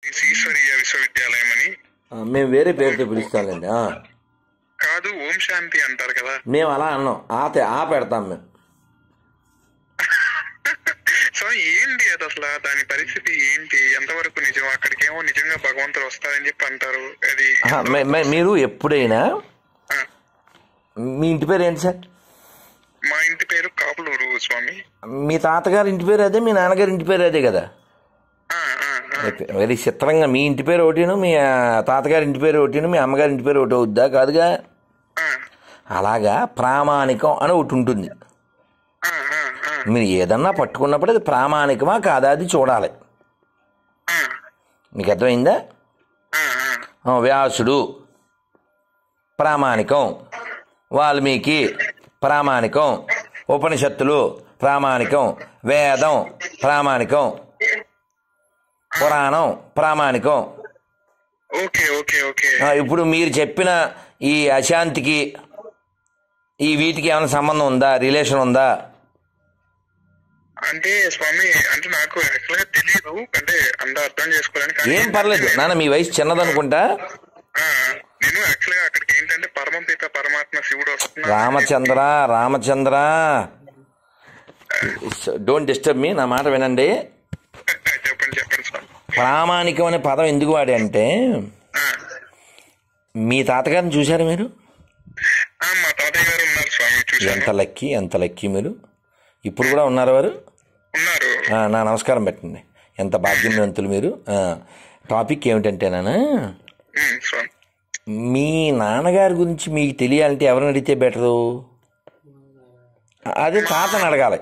ఈశ్వరీయ విశ్వవిద్యాలయం అని. మేము వేరే పేరుతో పిలుస్తామండి. కాదు, ఓం శాంతి అంటారు కదా. మేము అలా అన్నాం, ఆ పెడతాం మేము. సో ఏంటి అది అసలు, దాని పరిస్థితి ఏంటి, ఎంతవరకు నిజం? అక్కడికేమో నిజంగా భగవంతుడు వస్తారని చెప్పి అంటారు. అది మీరు ఎప్పుడైనా మీ ఇంటి పేరు ఏంటి సార్? మా ఇంటి పేరు కాపులూరు స్వామి. మీ తాతగారి ఇంటి పేరు అదే, మీ నాన్నగారి ఇంటి పేరు అదే కదా? వెరీ చిత్రంగా మీ ఇంటి పేరు ఒకటిను, మీ తాతగారి ఇంటి పేరు ఒకటిను, మీ అమ్మగారి ఇంటి పేరు ఒకటి అవుద్దా? కాదుగా. అలాగా ప్రామాణికం అని ఒకటి ఉంటుంది. మీరు ఏదన్నా పట్టుకున్నప్పుడు అది ప్రామాణికమా కాదా అది చూడాలి. మీకు అర్థమైందా? వ్యాసుడు ప్రామాణికం, వాల్మీకి ప్రామాణికం, ఉపనిషత్తులు ప్రామాణికం, వేదం ప్రామాణికం, పురాణం ప్రామాణికం. ఇప్పుడు మీరు చెప్పిన ఈ అశాంతికి ఈ వీటికి ఏమైనా సంబంధం ఉందా, రిలేషన్ ఉందా? అంటే స్వామి, అంటే నాకు యాక్చువల్గా తెలియదు, అంటే అంత అర్థం చేసుకోవడానికి. ఏం పర్లేదు నాన్న, మీ వయసు చిన్నదనుకుంటా. నేను యాక్చువల్గా అక్కడికి ఏంటంటే పరమపిత పరమాత్మ శివుడు వస్తున్నా. రామచంద్ర డోంట్ డిస్టర్బ్ మీ, నా మాట వినండి. చెప్పండి స్వామి. ప్రామాణికం అనే పదం ఎందుకు వాడే అంటే, మీ తాతగారిని చూశారు మీరు? మా తాతయ్య గారు ఉన్నారు స్వామి, చూశాను. ఎంత లక్కీ మీరు. ఇప్పుడు కూడా ఉన్నారు వారు? ఉన్నారు. నా నమస్కారం పెట్టండి. ఎంత భాగ్యవంతులు మీరు. టాపిక్ ఏమిటంటే నాన్న, మీ నాన్నగారి గురించి మీకు తెలియాలంటే ఎవరిని అడిగితే బెటరు? అది తాతని అడగాలి.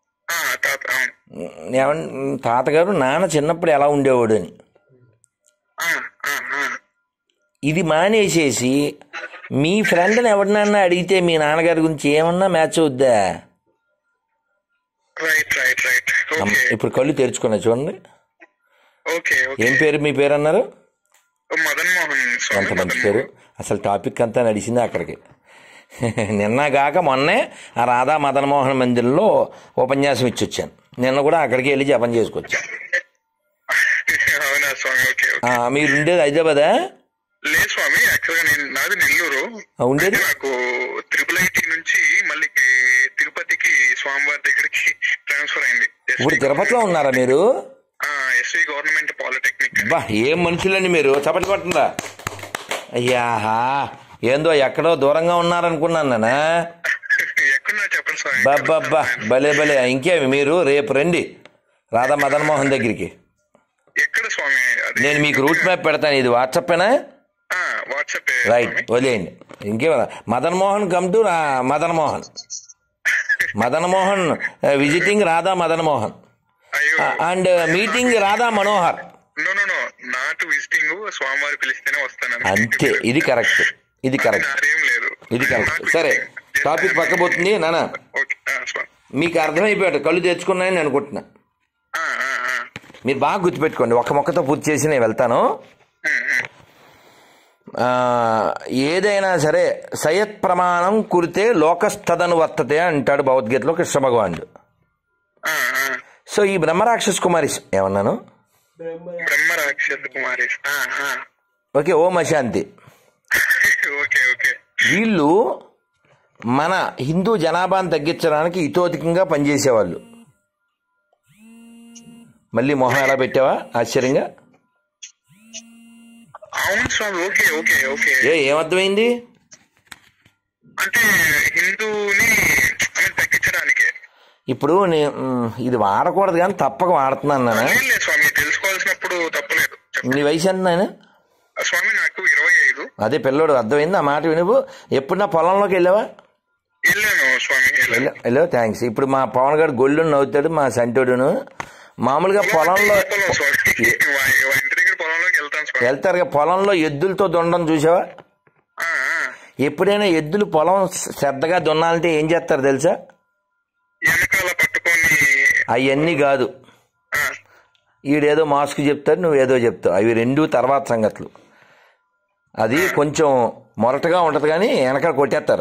తాతగారు నాన్న చిన్నప్పుడు ఎలా ఉండేవాడు అని. ఇది మానేసేసి మీ ఫ్రెండ్ని ఎవరినన్నా అడిగితే మీ నాన్నగారి గురించి ఏమన్నా మ్యాచ్ అవుద్దా? ఇప్పుడు కళ్ళు తెరుచుకున్నా చూడండి. ఏం పేరు మీ పేరు అన్నారు? ఎంత మంచి పేరు. అసలు టాపిక్ అంతా నడిచింది అక్కడికి. నిన్నగాక మొన్నే ఆ రాధా మదన్మోహన్ మందిరంలో ఉపన్యాసం ఇచ్చి వచ్చాను. నిన్న కూడా అక్కడికి వెళ్ళి జపం చేసుకొచ్చాను. మీరు ఉండేది హైదరాబాదా? లేదు స్వామి, యాక్చువల్గా నాది నెల్లూరు. ఉండేది నాకు IIIT నుంచి మళ్ళీ తిరుపతికి స్వామివారి దగ్గరికి ట్రాన్స్ఫర్ అయింది. ఇప్పుడు తిరుపతిలో ఉన్నారా మీరు? SV government polytechnic. బా, ఏం మనుషులండి మీరు. చప్పటి పడుతుందా? అయ్యాహా, ఏందో ఎక్కడో దూరంగా ఉన్నారనుకున్నాను నాన్న. ఎక్కడున్నా చెప్పండి స్వామి. బాబ్బా, భలే. ఇంకేమి మీరు రేపు రండి రాధా మదన్మోహన్ దగ్గరికి. ఎక్కడ స్వామి? నేను మీకు రూట్ మ్యాప్ పెడతాను. ఇది వాట్సాప్పేనా? వాట్సాప్. రైట్, వదిలేయండి. ఇంకేమన్నా Madanmohan come to Madanmohan visiting Radha Madanmohan and meeting Radha Manohar. Not visiting, స్వామివారి పిలిస్తేనే వస్తాను అంతే. ఇది కరెక్ట్. సరే, టాపిక్ పక్కపోతుంది నాన్న. మీకు అర్థమైపోయాడు, కళ్ళు తెచ్చుకున్నాయని అనుకుంటున్నా. మీరు బాగా గుర్తుపెట్టుకోండి. ఒక మొక్కతో పూర్తి చేసి నేను వెళ్తాను. ఏదైనా సరే సయత్ ప్రమాణం కురితే లోకస్తదను వర్తతే అంటాడు భగవద్గీతలో కృష్ణ భగవానుడు. సో ఈ బ్రహ్మరాక్షస్ కుమారిస్ ఏమన్నాను? ఓకే, ఓం అశాంతి. వీళ్ళు మన హిందూ జనాభాను తగ్గించడానికి ఇతోధికంగా పనిచేసేవాళ్ళు. మళ్ళీ మొహం ఎలా పెట్టావా ఆశ్చర్యంగా? ఏమర్థమైంది? అంటే హిందూని తగ్గించడానికి. ఇప్పుడు ఇది వాడకూడదు కానీ తప్పక వాడుతున్నాను నాన్న. తెలుసుకోవాల్సినప్పుడు తప్పలేదు. నీ వయసు ఎంత నాయన? స్వామి నాకు 25. అదే పిల్లోడు, అర్థమైంది. ఆ మాట వినువు. ఎప్పుడు నా పొలంలోకి వెళ్ళావా? వెళ్ళావు, థ్యాంక్స్. ఇప్పుడు మా పవన్ గారు గొల్లు నవ్వుతాడు, మా సంటోడును. మామూలుగా పొలంలో వెళ్తారు. పొలంలో ఎద్దులతో దున్నడం చూసావా? ఎప్పుడైనా ఎద్దులు పొలం శ్రద్ధగా దున్నాలంటే ఏం చేస్తారు తెలుసా? అవన్నీ కాదు. ఈడేదో మాస్క్ చెప్తాడు, నువ్వేదో చెప్తావు. అవి రెండు తర్వాత సంగతులు. అది కొంచెం మొరటగా ఉంటది కానీ వెనకాల కొట్టేస్తారు.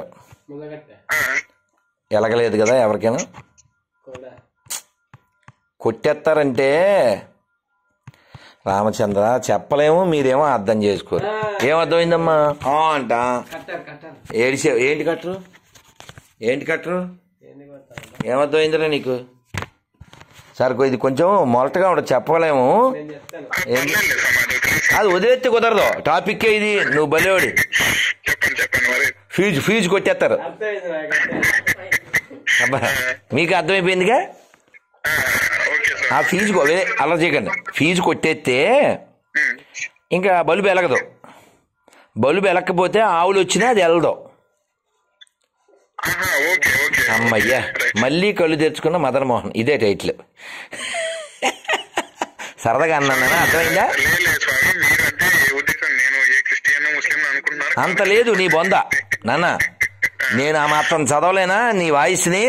ఎలగలేదు కదా ఎవరికైనా? కొట్టేస్తారంటే రామచంద్ర చెప్పలేము, మీరేమో అర్థం చేసుకోరు. ఏమర్థమైందమ్మా అంట ఏంటి కట్టరు ఏమర్థమైందిరా నీకు? సార్ ఇది కొంచెం మొలటగా ఉండదు, చెప్పలేము. అది వదిలేస్తే కుదరదు, టాపిక్కే ఇది. నువ్వు బలేవాడి. ఫీజు కొట్టేస్తారు. అబ్బా మీకు అర్థమైపోయిందిగా. ఆ ఫీజు అలా చేయకండి. ఫీజు కొట్టేస్తే ఇంకా బల్బు వెలగదు. బల్బు వెలక్కపోతే ఆవులు వచ్చినా అది వెళ్ళదు. అమ్మయ్యా మళ్ళీ కళ్ళు తెచ్చుకున్న మదన్ మోహన్, ఇదే టైటిల్. సరదాగా అన్నానా? అర్థమైందా? అంత లేదు నీ బొంద నాన్న. నేను ఆ మాత్రం చదవలేనా నీ వాయిస్ని?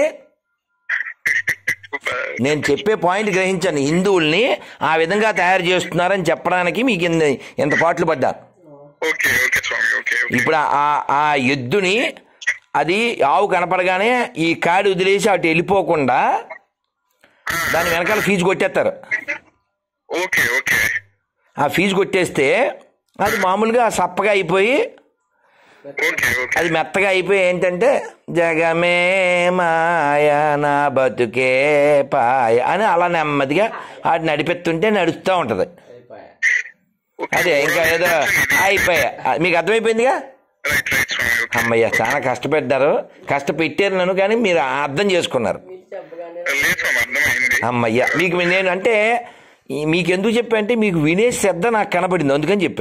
నేను చెప్పే పాయింట్ గ్రహించాను. హిందువుల్ని ఆ విధంగా తయారు చేస్తున్నారని చెప్పడానికి మీకు ఎంత పాటలు పడ్డా. ఇప్పుడు ఆ ఎద్దుని అది ఆవు కనపడగానే ఈ కాడి వదిలేసి అటు వెళ్ళిపోకుండా దాని వెనకాల ఫీజు కొట్టేస్తారు. ఆ ఫీజు కొట్టేస్తే అది మామూలుగా సప్పగా అయిపోయి అది మెత్తగా అయిపోయి ఏంటంటే జగమే మాయ నా బతుకే పాయ అని అలా నెమ్మదిగా అది నడిపెత్తుంటే నడుస్తూ ఉంటుంది. అదే ఇంకా ఏదో అయిపోయా. మీకు అర్థమైపోయిందిగా? అమ్మయ్య చాలా కష్టపెట్టారు నన్ను, కానీ మీరు అర్థం చేసుకున్నారు. అమ్మయ్య మీకు నేను అంటే మీకు ఎందుకు చెప్పా అంటే మీకు వినే శ్రద్ధ నాకు కనబడింది, అందుకని చెప్పా.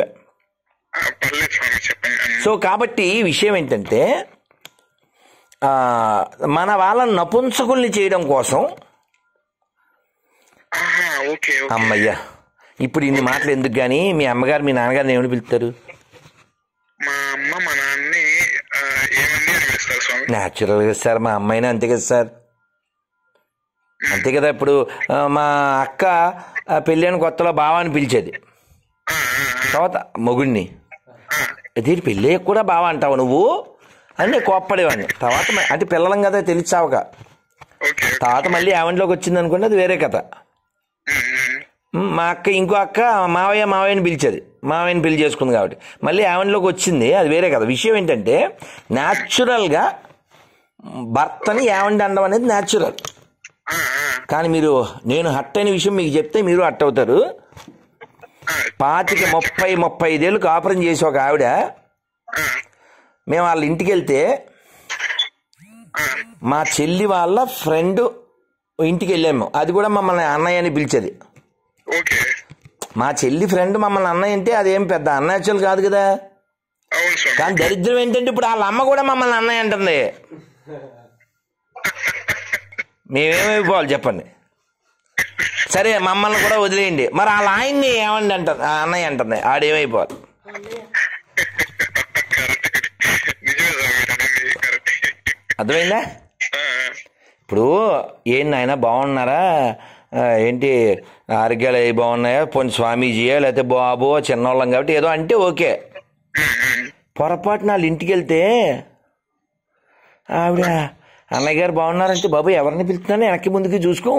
సో కాబట్టి విషయం ఏంటంటే మన వాళ్ళని నపుంసకుల్ని చేయడం కోసం. అమ్మయ్య ఇప్పుడు ఇన్ని మాటలు ఎందుకు కానీ మీ అమ్మగారు మీ నాన్నగారిని ఏమని పిలుస్తారు? న్యాచురల్గా సార్, మా అమ్మాయినా అంతే కదా సార్, అంతే కదా. ఇప్పుడు మా అక్క పెళ్ళైన కొత్తలో బావ అని పిలిచేది, తర్వాత మొగుడిని దీని పెళ్ళి కూడా బావ అంటావు నువ్వు అని కోప్పడేవాడిని. తర్వాత అంటే పిల్లలం కదా తెలిసావుగా. తర్వాత మళ్ళీ యావంట్లోకి వచ్చింది అనుకుంటే అది వేరే కథ. మా అక్క ఇంకో అక్క మావయ్యని పిలిచేది, మావయ్యని పెళ్లి చేసుకుంది కాబట్టి మళ్ళీ యావంట్లోకి వచ్చింది, అది వేరే కథ. విషయం ఏంటంటే న్యాచురల్గా భర్తని యావండి అనడం అనేది న్యాచురల్. కానీ మీరు నేను హట్ అయిన విషయం మీకు చెప్తే మీరు హట్ అవుతారు. 25-35 కాపురం చేసి ఒక ఆవిడ, మేము వాళ్ళ ఇంటికి వెళ్తే మా చెల్లి వాళ్ళ ఫ్రెండ్ ఇంటికి వెళ్ళాము. అది కూడా మమ్మల్ని అన్నయ్య అని పిలిచేది. మా చెల్లి ఫ్రెండ్ మమ్మల్ని అన్నయ్య అంటే అదేం పెద్ద అన్యాచురల్ కాదు కదా. కానీ దరిద్రం ఏంటంటే ఇప్పుడు వాళ్ళ అమ్మ కూడా మమ్మల్ని అన్నయ్య అంటుంది. మేమేమైపోవాలి చెప్పండి? సరే మమ్మల్ని కూడా వదిలేయండి, మరి వాళ్ళ ఆయన్ని ఏమండి అంటారు, అన్నయ్య అంటుంది, ఆడేమైపోవాలి? అర్థమైందా? ఇప్పుడు ఏంటి నాయన బాగున్నారా, ఏంటి ఆరోగ్యాలు అవి బాగున్నాయా, పోనీ స్వామీజీయా లేకపోతే బాబో చిన్నోళ్ళం కాబట్టి ఏదో అంటే ఓకే. పొరపాటున వాళ్ళ ఇంటికి వెళ్తే ఆవిడ అన్నయ్య గారు బాగున్నారంటే బాబు ఎవరిని పిలుస్తున్నాను వెనక్కి ముందుకి చూసుకో.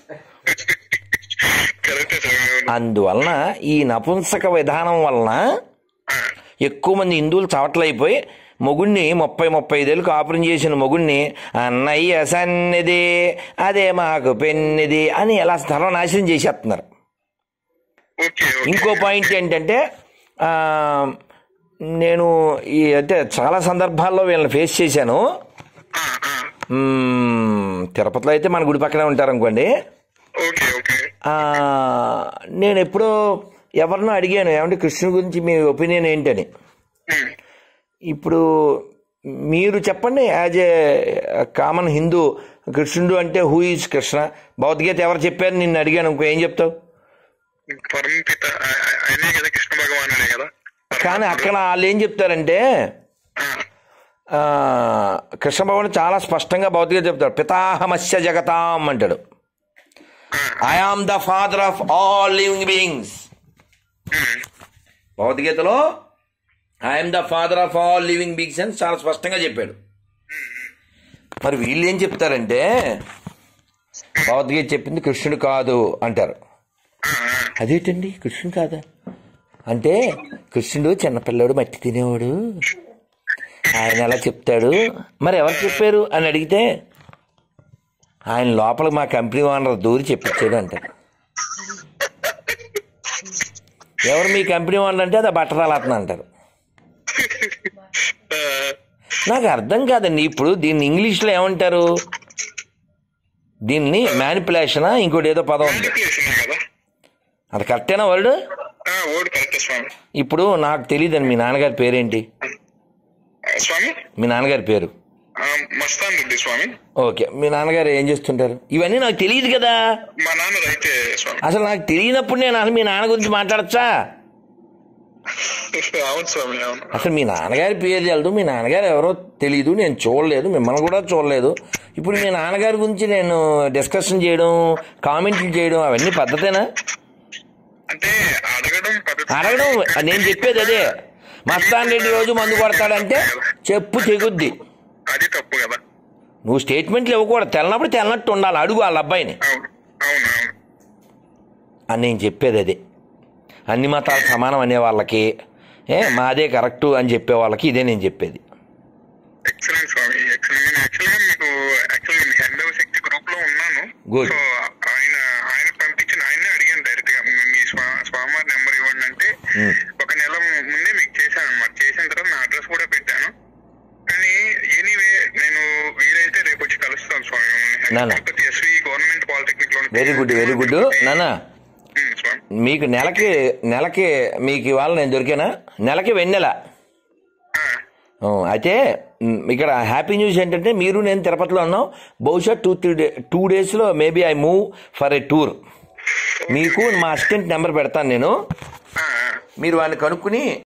అందువలన ఈ నపుంసక విధానం వలన ఎక్కువ మంది హిందువులు చవట్లయిపోయి మొగుడిని 30-35 కాపురం చేసిన మొగుడిని అన్నయ్య సన్నిధి అదే మాకు పెన్నిది అని ఎలా సర్వనాశనం చేసేస్తున్నారు. ఇంకో పాయింట్ ఏంటంటే నేను అంటే చాలా సందర్భాల్లో వీళ్ళని ఫేస్ చేశాను. తిరుపతిలో అయితే మన గుడి పక్కనే ఉంటారు అనుకోండి. నేను ఎప్పుడో ఎవరినో అడిగాను, ఏమంటే కృష్ణుడి గురించి మీ ఒపీనియన్ ఏంటని. ఇప్పుడు మీరు చెప్పండి, యాజ్ ఏ కామన్ హిందూ, కృష్ణుడు అంటే హూ ఈజ్ కృష్ణ? భగవద్గీత ఎవరు చెప్పారు నిన్ను అడిగాను ఇంకో ఏం చెప్తావు? కానీ అక్కడ వాళ్ళు ఏం చెప్తారంటే కృష్ణ భగవానుడు చాలా స్పష్టంగా భగవద్గీత చెప్తాడు, పితాహమస్య జగతాం అంటాడు. I am the father of all living beings. భగవద్గీతలో I'm the father of all living beings అని చాలా స్పష్టంగా చెప్పాడు. మరి వీళ్ళు ఏం చెప్తారంటే భగవద్గీత చెప్పింది కృష్ణుడు కాదు అంటారు. అదేంటండి కృష్ణుడు కాదా అంటే కృష్ణుడు చిన్నపిల్లాడు మట్టి తినేవాడు ఆయన ఎలా చెప్తాడు మరి ఎవరు చెప్పారు అని అడిగితే ఆయన లోపల మా కంపెనీ ఓనర్ దూరి చెప్పించాడు అంటారు. ఎవరు మీ కంపెనీ ఓనర్ అంటే అది బట్టరాలతను అంటారు. నాకు అర్థం కాదండి. ఇప్పుడు దీన్ని ఇంగ్లీష్లో ఏమంటారు? దీన్ని మ్యానిపులేషనా ఇంకోటి ఏదో పదం ఉంది, అది కరెక్టేనా వర్డ్? ఇప్పుడు నాకు తెలియదండి మీ నాన్నగారి పేరేంటి? మీ నాన్నగారి పేరు మస్తాన్ రెడ్డి స్వామి. ఓకే, మీ నాన్నగారు ఏం చేస్తుంటారు? ఇవన్నీ నాకు తెలియదు కదా. మా నాన్న రైతే స్వామి. అసలు నాకు తెలియనప్పుడు నేను అసలు మీ నాన్న గురించి మాట్లాడచ్చా? అవును స్వామి, అవును. అసలు మీ నాన్నగారి పేరు తెలదు, మీ నాన్నగారు ఎవరో తెలీదు, నేను చూడలేదు, మిమ్మల్ని కూడా చూడలేదు. ఇప్పుడు మీ నాన్నగారి గురించి నేను డిస్కషన్ చేయడం, కామెంట్లు చేయడం అవన్నీ పద్ధతేనా? అంటే అడగడం నేను చెప్పేది అదే. మస్తాన్ రెడ్డి రోజు మందు కొడతాడంటే చెప్పు తెగుద్ది. అది తప్పు కదా. నువ్వు స్టేట్మెంట్లు ఇవ్వకూడదు, తెల్లనప్పుడు తెల్లనట్టు ఉండాలి. అడుగు వాళ్ళ అబ్బాయిని అని నేను చెప్పేది అదే. అన్ని మతాలు సమానం అనే వాళ్ళకి మాదే కరెక్టు అని చెప్పే వాళ్ళకి ఇదే నేను చెప్పేది. Excellent Swami, excellent. నేను యాక్చువల్గా మీ హైందవ శక్తి గ్రూప్ లో ఉన్నాను. గుడ్. సో ఆయన పంపించిన ఆయనే అడిగాను డైరెక్ట్ గా మీ స్వామివారి నెంబర్ ఇవ్వండి అంటే ఒక నెల ముందే మీకు చేశాను అనమాట. చేసిన తర్వాత నా అడ్రస్ కూడా పెట్టాను. కానీ ఎనీవే నేను వీలైతే రేపు వచ్చి కలుస్తాను స్వామి. ఎస్వి గవర్నమెంట్ పాలిటెక్నిక్ లో. వెరీ గుడ్, వెరీ గుడ్ నానా. మీకు నెలకి మీకు ఇవాళ నేను దొరికానా? నెలకి వెన్నెల. అయితే ఇక్కడ హ్యాపీ న్యూస్ ఏంటంటే మీరు నేను తిరుపతిలో ఉన్నాం. బహుశా 2 daysలో maybe I move for a tour. మీకు మా అసిస్టెంట్ నెంబర్ పెడతాను నేను, మీరు వాడిని కనుక్కుని